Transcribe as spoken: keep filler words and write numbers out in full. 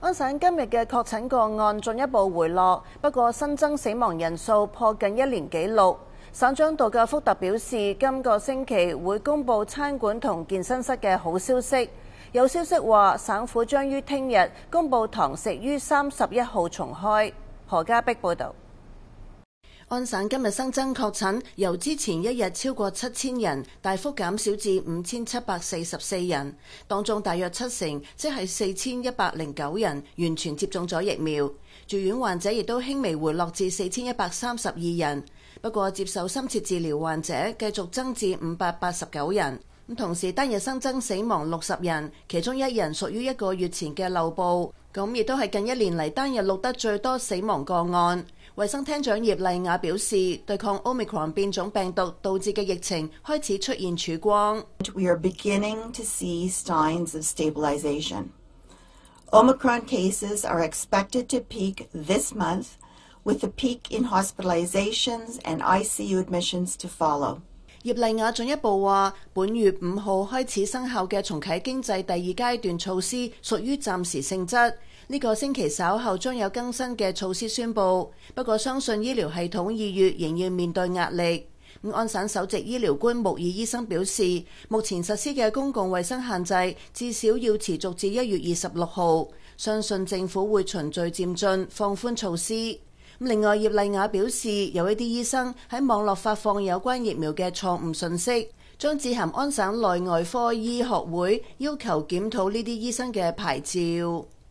安省今日嘅確診個案進一步回落，不過新增死亡人數破近一年紀錄。省長杜格福特表示，今個星期會公布餐館同健身室嘅好消息。有消息話，省府將於聽日公布堂食於三十一號重開。何家碧報導。安省今日新增確診由之前一日超過七千人，大幅減少至五千七百四十四人，當中大約七成，即係四千一百零九人完全接種咗疫苗。住院患者亦都輕微回落至四千一百三十二人，不過接受深切治療患者繼續增至五百八十九人。咁同時單日新增死亡六十人，其中一人屬於一個月前嘅漏報，咁亦都係近一年嚟單日錄得最多死亡個案。衛生廳長葉麗雅表示，對抗 Omicron 變種病毒導致嘅疫情開始出現曙光。 We are beginning to see signs of stabilization. Omicron cases are expected to peak this month, with a peak in hospitalizations and I C U admissions to follow. 葉麗雅進一步話，本月五號開始生效嘅重啟經濟第二階段措施屬於暫時性質。呢個星期稍後將有更新嘅措施宣布，不過相信醫療系統二月仍要面對壓力。安省首席醫療官穆爾醫生表示，目前實施嘅公共衛生限制至少要持續至一月二十六號，相信政府會循序漸進放寬措施。另外，葉麗雅表示，有一啲醫生喺網絡發放有關疫苗嘅錯誤信息，將致函安省內外科醫學會要求檢討呢啲醫生嘅牌照。